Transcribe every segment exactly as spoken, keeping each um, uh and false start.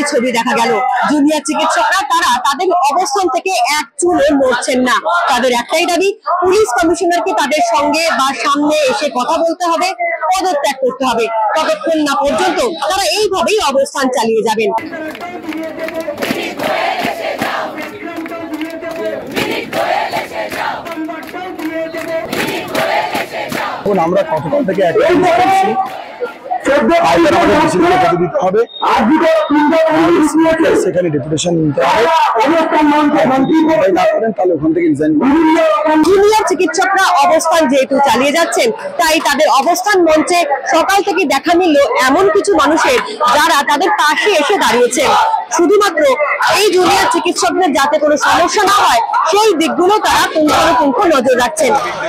ছবি দেখা গেল। জুনিয়র চিকিৎসকরা তারা তাদের অবস্থান থেকে এক চুলও নড়ছেন না। তাদের একটাই দাবি, পুলিশ কমিশনারকে তাদের সঙ্গে বা সামনে এসে কথা বলতে হবে, পদত্যাগ করতে হবে। ততক্ষণ না পর্যন্ত তারা এইভাবেই অবস্থান চালিয়ে যাবেন। আমরা কতক্ষণ থেকে হবে সেখানে ডেপুটেশন নিতে হবে, না করেন তাহলে ওখান থেকে রিজাইন করবেন। জুনিয়র চিকিৎসকরা অবস্থান যেহেতু চালিয়ে যাচ্ছেন, তাই তাদের অবস্থান মঞ্চে সকাল থেকে দেখা মিলল এমন কিছু মানুষের যারা তাদের পাশে এসে দাঁড়িয়েছেন। শুধুমাত্র এই জুনিয়র চিকিৎসকদের যাতে কোনো সমস্যা না হয় সেই দিকগুলো তারা পুঙ্খানুপুঙ্খ নজর রাখছেন।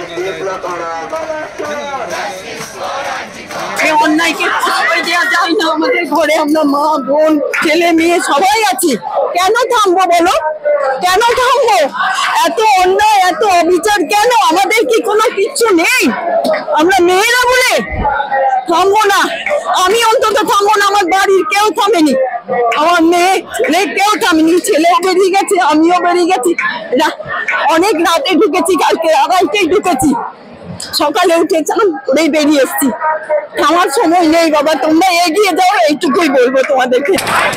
অন্যায়কে দেওয়া যায় না। আমাদের ঘরে আমরা মা বোন ছেলে মেয়ে সবাই আছি, কেন থামবো বলো? কেন থামবো? এত অন্যায় এত অবিচার কেন? আমাদের কি কোনো কিচ্ছু নেই? আমরা মেয়েরা বলে থামবো না। আমি অন্তত থামবো না, আমার বাড়ির কেউ থামেনি, আমার মেয়ে ছেলে কেউ থামেনি। ছেলেও বেরিয়ে গেছে, আমিও বেরিয়ে গেছি, অনেক রাতে ঢুকেছি, কালকে আড়াইটেই ঢুকেছি, সকালে উঠে চান করেই বেরিয়ে এসছি। আমার সময় নেই বাবা, তোমরা এগিয়ে যাও, এইটুকুই বলবো তোমাদেরকে।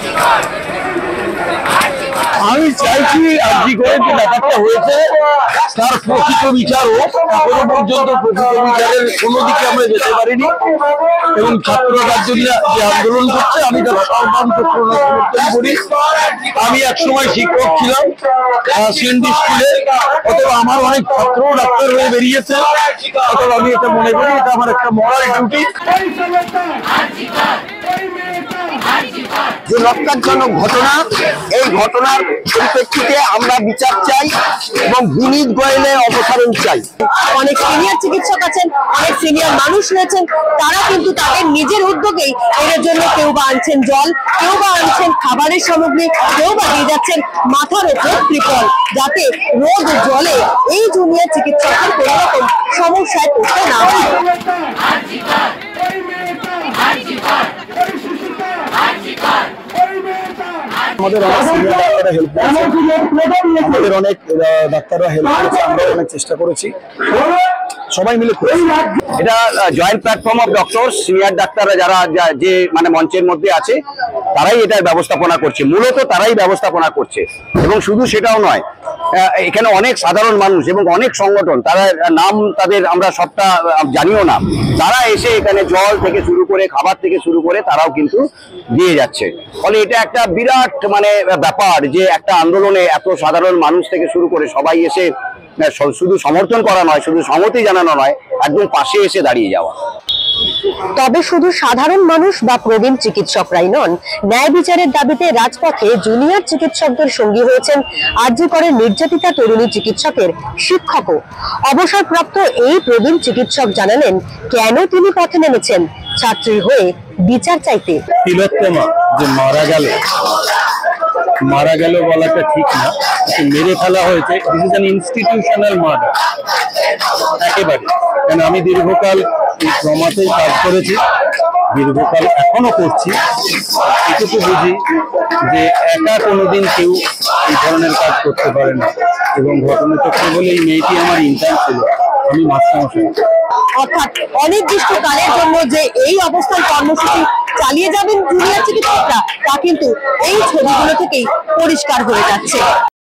আমি চাইছি আজকে করে যে ব্যাপারটা হয়েছে তার প্রকৃত বিচার হোক। এখনো পর্যন্ত প্রকৃত বিচারের কোনো দিকে আমরা যেতে পারিনি এবং ছাত্ররা জন্য যে আন্দোলন করছে আমি তার সর্বান্তক সমর্থন করি। আমি একসময় শিক্ষক ছিলাম সিএনডি স্কুলে, অথবা আমার অনেক ছাত্রও ডাক্তার হয়ে বেরিয়েছে, অথবা আমি এটা মনে করি এটা আমার একটা মরাল ডিউটি। যে লজ্জাজনক ঘটনা, এই ঘটনার পরিপ্রেক্ষিতে আমরা বিচার চাই এবং বিনীত গোয়েলের অপসারণ চাই। অনেক সিনিয়র চিকিৎসক আছেন, অনেক সিনিয়র মানুষ রয়েছেন, তারা কিন্তু তাদের নিজের উদ্যোগেই এর জন্য কেউ বা আনছেন জল, কেউ বা আনছেন খাবারের সামগ্রী, কেউ বা দিয়ে যাচ্ছেন মাথার ওপর ত্রিপল, যাতে রোদ জলে এই জুনিয়র চিকিৎসকদের কোনো রকম সমস্যায় পড়তে না হয়। আমাদের অনেক সিনিয়র ডাক্তাররা হেল্প করেছে, আমাদের অনেক ডাক্তাররা হেল্প করেছে, আমরা অনেক চেষ্টা করেছি, সবাই মিলে করেছি। এটা joint platform of doctor, senior ডাক্তাররা যারা যে মানে মঞ্চের মধ্যে আছে তারাই এটার ব্যবস্থাপনা করছে, মূলত তারাই ব্যবস্থাপনা করছে। এবং শুধু সেটাও নয়, এখানে অনেক সাধারণ মানুষ এবং অনেক সংগঠন, তারা নাম তাদের আমরা সবটা জানিও না, তারা এসে এখানে জল থেকে শুরু করে খাবার থেকে শুরু করে তারাও কিন্তু দিয়ে যাচ্ছে। ফলে এটা একটা বিরাট মানে ব্যাপার যে একটা আন্দোলনে এত সাধারণ মানুষ থেকে শুরু করে সবাই এসে শুধু সমর্থন করা নয়, শুধু সংহতি জানানো নয়, একদম পাশে এসে দাঁড়িয়ে যাওয়া। তবে শুধু সাধারণ মানুষ বা প্রবীণ চিকিৎসকরাই নন, ন্যায় বিচারের দাবিতে রাজপথে জুনিয়র চিকিৎসকদের সঙ্গী হয়েছেন আর জি করের নির্যাতিতা তরুণী চিকিৎসকের শিক্ষকও। অবসরপ্রাপ্ত এই প্রবীণ চিকিৎসক জানালেন কেন তিনি পথে নেমেছেন ছাত্রী হয়ে বিচার চাইতে। তিলোত্তমা যে মারা গেল, মারা গেল বলাটা ঠিক না, মেরে ফেলা হয়েছে, this is an institutional murder একেবারে। কারণ আমি দীর্ঘকাল এই ট্রমাতেই কাজ করেছি, দীর্ঘকাল এখনো করছি, এটুকু বুঝি যে একা কোনোদিন কেউ এই ধরনের কাজ করতে পারে না। এবং ঘটনাচক্র বলে এই মেয়েটি আমার ইন্টার্ন ছিল, আমি মাস্টারমশাই। অর্থাৎ অনির্দিষ্টকালের জন্য যে এই অবস্থান কর্মসূচি চালিয়ে যাবেন জুনিয়র চিকিৎসকরা, তা কিন্তু এই ছবিগুলো থেকেই পরিষ্কার হয়ে যাচ্ছে।